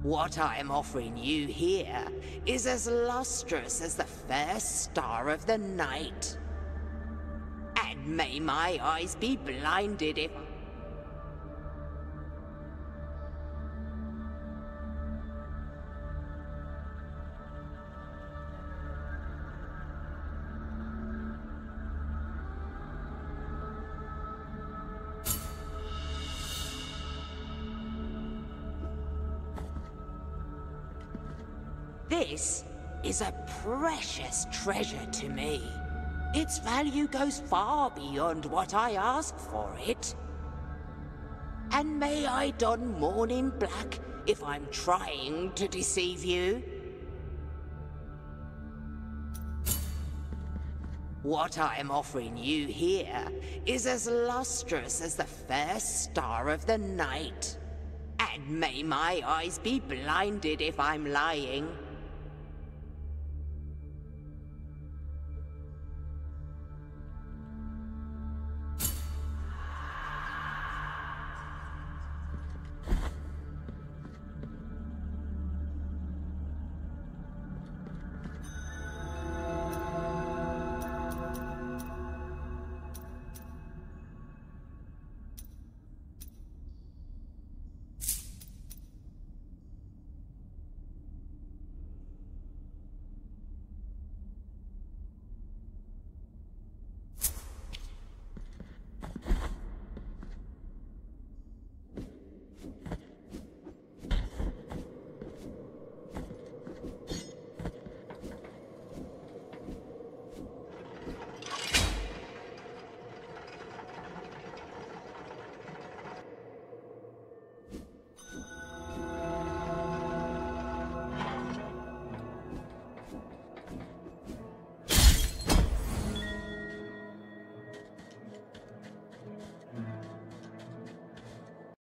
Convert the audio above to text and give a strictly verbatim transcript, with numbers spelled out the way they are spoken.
What I am offering you here is as lustrous as the first star of the night. And may my eyes be blinded if... This is a precious treasure to me. Its value goes far beyond what I ask for it. And may I don mourning black if I'm trying to deceive you? What I am offering you here is as lustrous as the first star of the night. And may my eyes be blinded if I'm lying.